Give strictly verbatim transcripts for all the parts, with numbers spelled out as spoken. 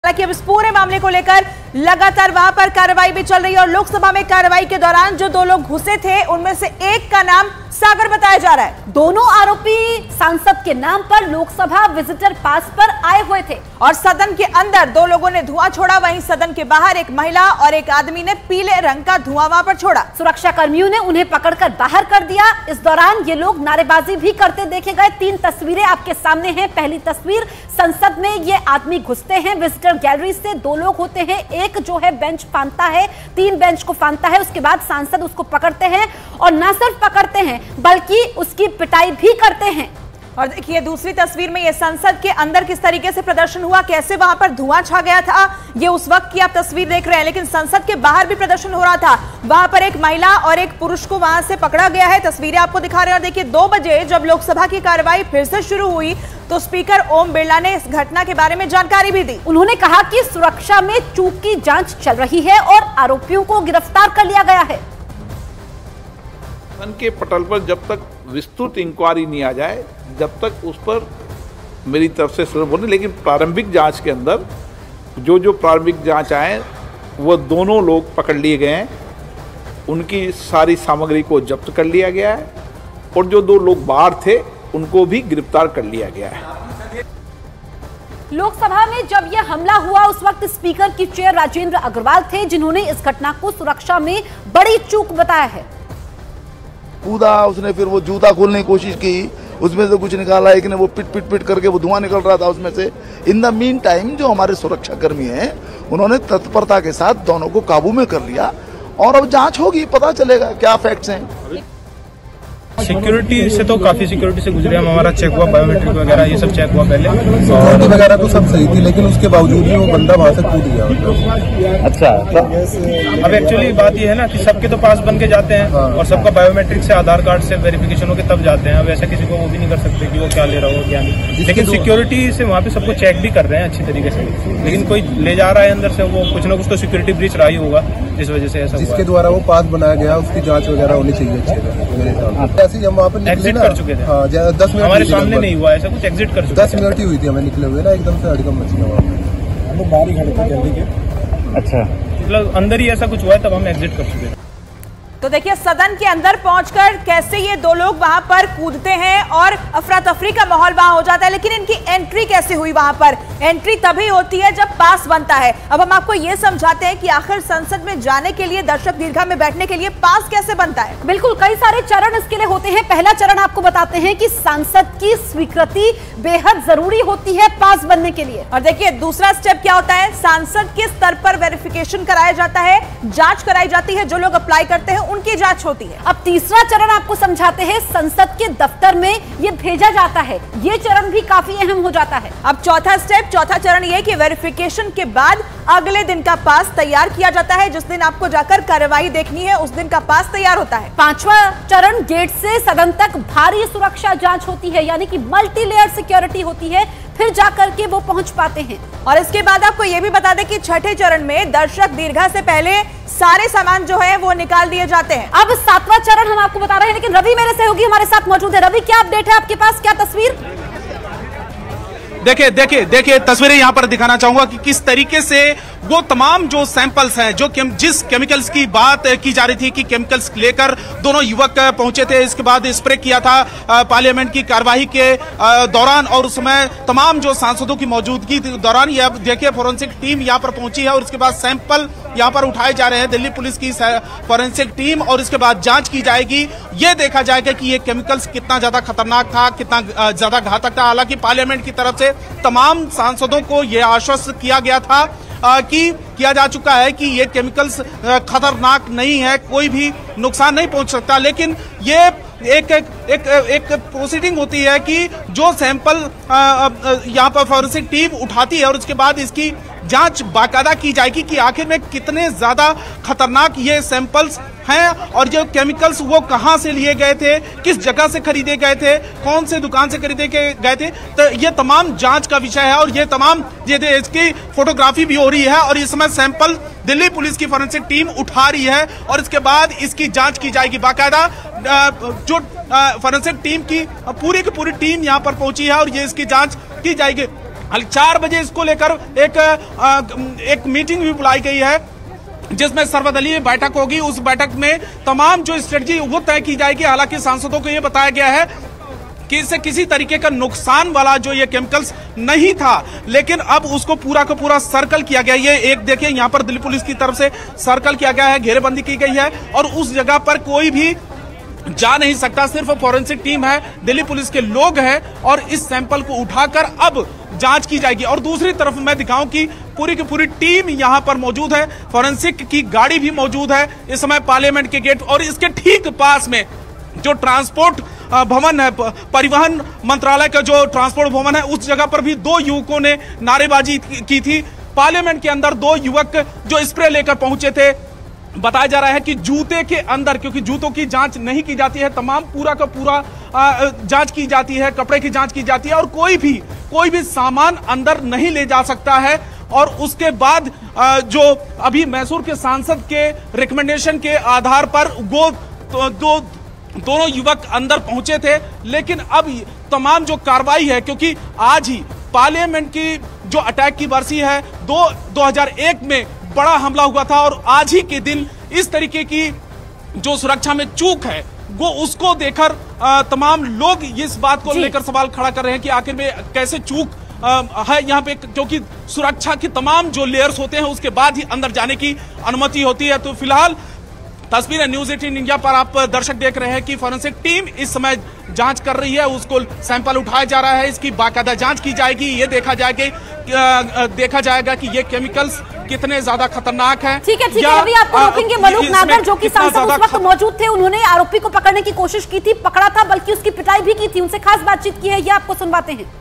हालांकि अब इस पूरे मामले को लेकर लगातार वहां पर कार्रवाई भी चल रही है और लोकसभा में कार्रवाई के दौरान जो दो लोग घुसे थे उनमें से एक का नाम सागर बताया जा रहा है। दोनों आरोपी सांसद के नाम पर लोकसभा विजिटर पास पर आए हुए थे और सदन के अंदर दो लोगों ने धुआं छोड़ा, वहीं सदन के बाहर एक महिला और एक आदमी ने पीले रंग का धुआं वहां पर छोड़ा। सुरक्षा कर्मियों ने उन्हें पकड़कर बाहर कर दिया। इस दौरान ये लोग नारेबाजी भी करते देखे गए। तीन तस्वीरें आपके सामने हैं। पहली तस्वीर, संसद में ये आदमी घुसते हैं विजिटर गैलरी से। दो लोग होते हैं, एक जो है बेंच फांदता है, तीन बेंच को फांदता है, उसके बाद सांसद उसको पकड़ते हैं और न सिर्फ पकड़ते हैं बल्कि उसकी पिटाई भी करते हैं। और देखिए दूसरी तस्वीर में ये संसद के अंदर किस तरीके से प्रदर्शन हुआ, कैसे वहां पर धुआं छा गया था, ये उस वक्त की आप तस्वीर देख रहे हैं। लेकिन संसद के बाहर भी प्रदर्शन हो रहा था। वहां पर एक महिला और एक पुरुष को वहां से पकड़ा गया है। तस्वीरें आपको दिखा रहे हैं। और देखिए दो बजे जब लोकसभा की कार्रवाई फिर से शुरू हुई तो स्पीकर ओम बिरला ने इस घटना के बारे में जानकारी भी दी। उन्होंने कहा कि सुरक्षा में चूक की जांच चल रही है और आरोपियों को गिरफ्तार कर लिया गया है। सदन के पटल पर जब तक विस्तृत इंक्वायरी नहीं आ जाए, जब तक उस पर मेरी तरफ से शुरू होने, लेकिन प्रारंभिक जांच के अंदर जो जो प्रारंभिक जांच आए वो दोनों लोग पकड़ लिए गए हैं। उनकी सारी सामग्री को जब्त कर लिया गया है और जो दो लोग बाहर थे उनको भी गिरफ्तार कर लिया गया है। लोकसभा में जब यह हमला हुआ उस वक्त स्पीकर की चेयर राजेंद्र अग्रवाल थे, जिन्होंने इस घटना को सुरक्षा में बड़ी चूक बताया है। कूदा उसने, फिर वो जूता खोलने की कोशिश की, उसमें से कुछ निकाला, एक ने वो पिट पिट पिट करके वो धुआं निकल रहा था उसमें से। इन द मीन टाइम जो हमारे सुरक्षा कर्मी हैं उन्होंने तत्परता के साथ दोनों को काबू में कर लिया और अब जांच होगी, पता चलेगा क्या फैक्ट्स हैं। सिक्योरिटी से तो काफी सिक्योरिटी से गुजरे हम, हमारा चेक हुआ, बायोमेट्रिक वगैरह ये सब चेक हुआ पहले। सिक्योरिटी वगैरह तो सब सही थी, लेकिन उसके बावजूद भी वो बंदा वहां से कूद गया। अच्छा, अब एक्चुअली बात ये है ना कि सबके तो पास बन के जाते हैं और सबका बायोमेट्रिक से, आधार कार्ड से वेरिफिकेशन होकर तब जाते हैं। अब ऐसा किसी को वो भी नहीं कर सकते कि वो क्या ले रहा हो क्या नहीं, लेकिन सिक्योरिटी से वहाँ पे सबको चेक भी कर रहे हैं अच्छी तरीके से। लेकिन कोई ले जा रहा है अंदर से, वो कुछ ना कुछ तो सिक्योरिटी ब्रीच रहा ही होगा, इस वजह से ऐसा। जिसके द्वारा वो पास बनाया गया उसकी जाँच वगैरह होनी चाहिए अच्छे से। हम वहाँ पर एग्जिट कर चुके थे। हाँ, दस मिनट हमारे सामने नहीं हुआ ऐसा कुछ, एग्जिट कर चुके। दस मिनट ही हुई थी हमें निकले हुए ना, एकदम से हड़कम मच गया वहाँ पे। बाहर ही खड़े थे जल्दी के। अच्छा, मतलब अंदर ही ऐसा कुछ हुआ है तब हम एग्जिट कर चुके। तो देखिए सदन के अंदर पहुंचकर कैसे ये दो लोग वहां पर कूदते हैं और अफरा तफरी का माहौल वहां हो जाता है। लेकिन इनकी एंट्री कैसे हुई वहां पर? एंट्री तभी होती है जब पास बनता है। अब हम आपको ये समझाते हैं कि आखिर संसद में जाने के लिए, दर्शक दीर्घा में बैठने के लिए पास कैसे बनता है। बिल्कुल, कई सारे चरण इसके लिए होते हैं। पहला चरण आपको बताते हैं कि सांसद की स्वीकृति बेहद जरूरी होती है पास बनने के लिए। और देखिए दूसरा स्टेप क्या होता है, सांसद के स्तर पर वेरिफिकेशन कराया जाता है, जांच कराई जाती है, जो लोग अप्लाई करते हैं उनकी जांच होती है। अब तीसरा चरण आपको समझाते हैं, संसद के दफ्तर में ये भेजा जाता है। ये चरण भी काफी अहम हो जाता है। अब चौथा स्टेप, चौथा चरण ये कि वेरिफिकेशन के बाद अगले दिन का पास तैयार किया जाता है। जिस दिन आपको जाकर कार्रवाई देखनी है उस दिन का पास तैयार होता है। पांचवा चरण, गेट से सदन तक भारी सुरक्षा जांच होती है, यानी कि मल्टी लेयर सिक्योरिटी होती है, फिर जाकर के वो पहुंच पाते हैं। और इसके बाद आपको यह भी बता दें कि छठे चरण में दर्शक दीर्घा से पहले सारे सामान जो है वो निकाल दिए जाते हैं। अब सातवां चरण हम आपको बता रहे हैं, लेकिन रवि मेरे सहयोगी हमारे साथ मौजूद है। रवि, क्या अपडेट है आपके पास, क्या तस्वीर? देखिए देखिए देखिए तस्वीरें यहां पर दिखाना चाहूंगा कि किस तरीके से वो तमाम जो सैंपल्स हैं, जो केम, जिस केमिकल्स की बात की जा रही थी कि केमिकल्स लेकर दोनों युवक पहुंचे थे, इसके बाद स्प्रे किया था पार्लियामेंट की कार्यवाही के दौरान और उस समय तमाम जो सांसदों की मौजूदगी दौरान ये देखिए फोरेंसिक टीम यहां पर पहुंची है और इसके बाद सैंपल यहां पर उठाए जा रहे हैं दिल्ली पुलिस की फोरेंसिक टीम और इसके बाद जांच की जाएगी। ये देखा जाएगा कि ये केमिकल्स कितना ज्यादा खतरनाक था, कितना ज्यादा घातक था। हालांकि पार्लियामेंट की तरफ से तमाम सांसदों को यह आश्वस्त किया गया था आ, कि किया जा चुका है कि ये केमिकल्स खतरनाक नहीं है, कोई भी नुकसान नहीं पहुंच सकता। लेकिन ये एक एक एक, एक प्रोसीडिंग होती है कि जो सैंपल यहाँ पर फोरेंसिक टीम उठाती है और उसके बाद इसकी जांच बाकायदा की जाएगी कि आखिर में कितने ज्यादा खतरनाक ये सैंपल्स हैं और जो केमिकल्स वो कहां से लिए गए थे, किस जगह से खरीदे गए थे, कौन से दुकान से खरीदे गए थे। तो ये तमाम जांच का विषय है और ये तमाम ये इसकी फोटोग्राफी भी हो रही है और इस समय सैंपल दिल्ली पुलिस की फोरेंसिक टीम उठा रही है और इसके बाद इसकी जांच की जाएगी बाकायदा। जो फोरेंसिक टीम की पूरी की पूरी टीम यहां पर पहुंची है और ये इसकी जांच की जाएगी। चार बजे इसको लेकर एक आ, एक मीटिंग भी बुलाई गई है जिसमें सर्वदलीय बैठक होगी। उस बैठक में तमाम जो स्ट्रेटजी वो तय की जाएगी। हालांकि सांसदों को यह बताया गया है कि इससे किसी तरीके का नुकसान वाला जो ये केमिकल्स नहीं था, लेकिन अब उसको पूरा का पूरा सर्कल किया गया। ये एक देखिए यहाँ पर दिल्ली पुलिस की तरफ से सर्कल किया गया है, घेरेबंदी की गई है और उस जगह पर कोई भी जा नहीं सकता। सिर्फ फॉरेंसिक टीम है, दिल्ली पुलिस के लोग हैं और इस सैंपल को उठाकर अब जांच की जाएगी। और दूसरी तरफ मैं दिखाऊं कि पूरी की पूरी टीम यहां पर मौजूद है, फॉरेंसिक की गाड़ी भी मौजूद है इस समय पार्लियामेंट के गेट और इसके ठीक पास में जो ट्रांसपोर्ट भवन है, परिवहन मंत्रालय का जो ट्रांसपोर्ट भवन है, उस जगह पर भी दो युवकों ने नारेबाजी की थी। पार्लियामेंट के अंदर दो युवक जो स्प्रे लेकर पहुंचे थे, बताया जा रहा है कि जूते के अंदर, क्योंकि जूतों की जांच नहीं की जाती है, तमाम पूरा का पूरा जांच की जाती है, कपड़े की जांच की जाती है और कोई भी कोई भी सामान अंदर नहीं ले जा सकता है। और उसके बाद जो अभी मैसूर के सांसद के रिकमेंडेशन के आधार पर वो तो, दो दोनों युवक अंदर पहुंचे थे, लेकिन अब तमाम जो कार्रवाई है, क्योंकि आज ही पार्लियामेंट की जो अटैक की बरसी है, दो दो हजार एक में बड़ा हमला हुआ था और आज ही के दिन इस तरीके की जो सुरक्षा में चूक है वो उसको देखकर तमाम लोग इस बात को लेकर सवाल खड़ा कर रहे हैं कि आखिर में कैसे चूक आ, है यहाँ पे, क्योंकि सुरक्षा के तमाम जो लेयर्स होते हैं उसके बाद ही अंदर जाने की अनुमति होती है। तो फिलहाल तस्वीरें न्यूज एटीन इंडिया पर आप दर्शक देख रहे हैं कि फॉरेंसिक टीम इस समय जांच कर रही है, उसको सैंपल उठाया जा रहा है, इसकी बाकायदा जांच की जाएगी। ये देखा जाएगा देखा जाएगा कि ये केमिकल्स कितने ज्यादा खतरनाक हैं। ठीक है ठीक है, अभी आपको रोकेंगे। मलूक नागर जो कि सांसद उस वक्त मौजूद थे, उन्होंने आरोपी को पकड़ने की कोशिश की थी, पकड़ा था, बल्कि उसकी पिटाई भी की थी, उनसे खास बातचीत की है, ये आपको सुनवाते हैं।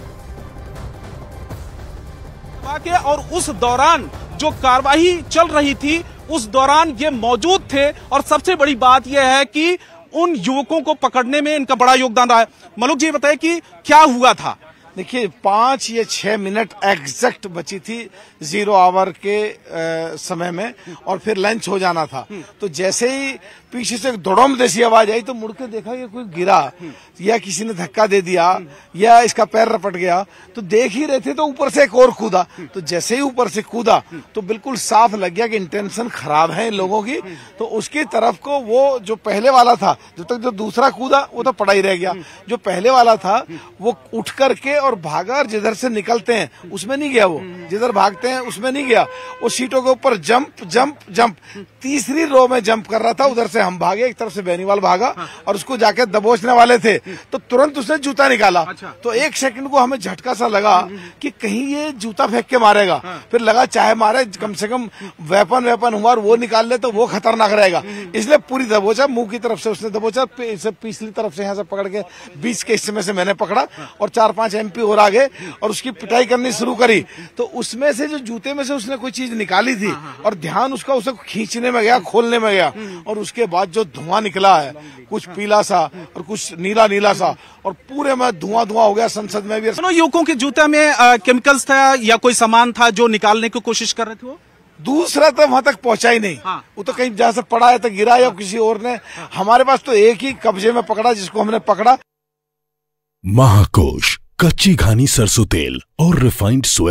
और उस दौरान जो कार्रवाई चल रही थी उस दौरान ये मौजूद थे और सबसे बड़ी बात यह है कि उन युवकों को पकड़ने में इनका बड़ा योगदान रहा है। मलूक जी बताइए कि क्या हुआ था। देखिए, पांच या छह मिनट एग्जैक्ट बची थी जीरो आवर के आ, समय में और फिर लंच हो जाना था। तो जैसे ही पीछे से धड़ोम जैसी आवाज आई तो मुड़ के देखा कि कोई गिरा या किसी ने धक्का दे दिया या इसका पैर रपट गया। तो देख ही रहे थे तो ऊपर से एक और कूदा। तो जैसे ही ऊपर से कूदा तो बिल्कुल साफ लग गया कि इंटेंशन खराब है इन लोगों की। तो उसकी तरफ को वो जो पहले वाला था, जब तक जो दूसरा कूदा वो तो पड़ा ही रह गया। जो पहले वाला था वो उठ करके और भागा और जिधर से निकलते हैं उसमें नहीं गया, वो जिधर भागते हैं उसमें नहीं गया। वो सीटों के ऊपर जंप जंप जंप तीसरी रो में जंप कर रहा था। उधर से हम भागे, एक तरफ से बेनीवाल भागा और उसको जाके दबोचने वाले थे तो तुरंत उसने जूता निकाला। तो एक सेकंड को हमें झटका सा लगा कि कहीं ये जूता फेंक के मारेगा। फिर लगा चाहे मारे, कम से कम वेपन वेपन हुआ और वो निकाल ले तो वो खतरनाक रहेगा, इसलिए पूरी दबोचा। मुंह की तरफ से उसने दबोचा, पिछली तरफ से यहाँ से पकड़ के बीच के हिस्से में से मैंने पकड़ा और चार पांच एमपी और आगे और उसकी पिटाई करनी शुरू करी। तो उसमें से जो जूते में से उसने कोई चीज निकाली थी और ध्यान उसका उसे खींचने में गया, खोलने में गया और उसके बाद जो धुआं निकला है, कुछ पीला सा और कुछ नीला नीला सा और पूरे में धुआं धुआं हो गया। संसद में भी दोनों युवकों के जूते में केमिकल्स था या कोई सामान था जो निकालने की कोशिश कर रहे थे। वो दूसरा तो वहां तक पहुंचा ही नहीं। हाँ। वो तो कहीं जहां से पड़ा है तो गिरा या किसी और ने। हमारे पास तो एक ही कब्जे में पकड़ा जिसको हमने पकड़ा। महाकोश कच्ची घानी सरसों तेल और रिफाइंड सोया